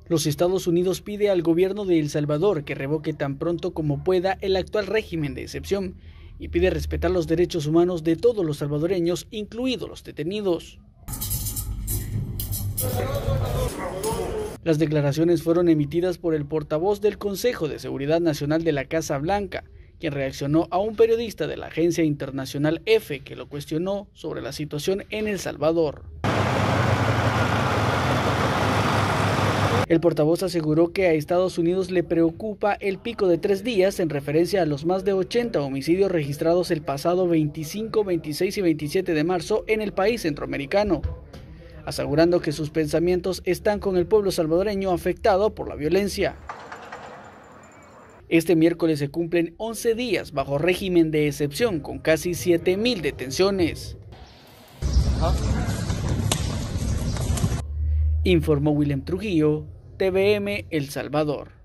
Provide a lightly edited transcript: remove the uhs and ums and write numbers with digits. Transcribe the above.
Los Estados Unidos pide al gobierno de El Salvador que revoque tan pronto como pueda el actual régimen de excepción y pide respetar los derechos humanos de todos los salvadoreños, incluidos los detenidos. Las declaraciones fueron emitidas por el portavoz del Consejo de Seguridad Nacional de la Casa Blanca, quien reaccionó a un periodista de la agencia internacional EFE que lo cuestionó sobre la situación en El Salvador. El portavoz aseguró que a Estados Unidos le preocupa el pico de 3 días en referencia a los más de 80 homicidios registrados el pasado 25, 26 y 27 de marzo en el país centroamericano, asegurando que sus pensamientos están con el pueblo salvadoreño afectado por la violencia. Este miércoles se cumplen 11 días bajo régimen de excepción con casi 7,000 detenciones. Informó William Trujillo, TVM El Salvador.